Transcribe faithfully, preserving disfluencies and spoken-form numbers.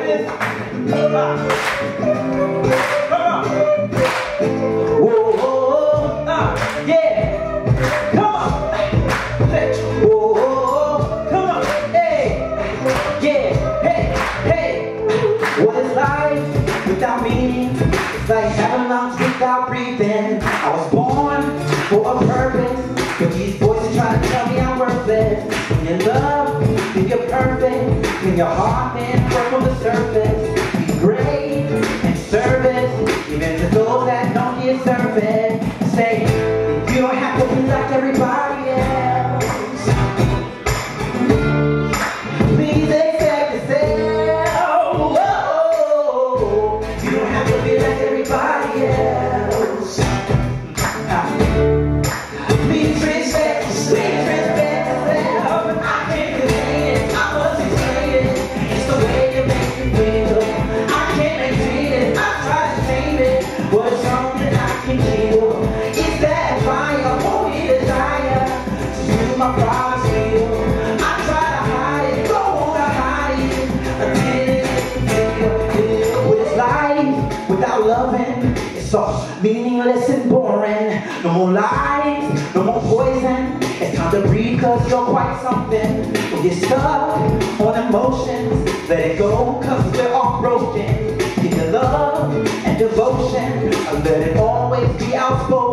this. Come on. Come on. Whoa, whoa, uh, yeah. Come on. Let's, whoa, whoa, come on. Hey, yeah, hey, hey. What is life without meaning? It's like having lungs without breathing. I was born for a purpose, but these voices try to tell me I'm worthless. When you love, then you're perfect. When your heart and work on the surface, be great and service, even to those that don't deserve it. Say, you don't have to be like everybody else. Please accept yourself. Whoa. You don't have to be like everybody else. Please respect, please respect yourself. I can't contain it, I must explain it. It's the way you make me feel. I can't maintain it, I try to tame it, but it's something I can kill. It's that fire, holy desire to do my promise real. I try to hide it, don't wanna hide it, until it's real. What it's life without loving? It's all meaningless and boring. No more lies, no more poison. It's time to breathe cause you're quite something. When you're stuck on emotions, let it go cause we're all broken. Give your love and devotion, let it always be outspoken.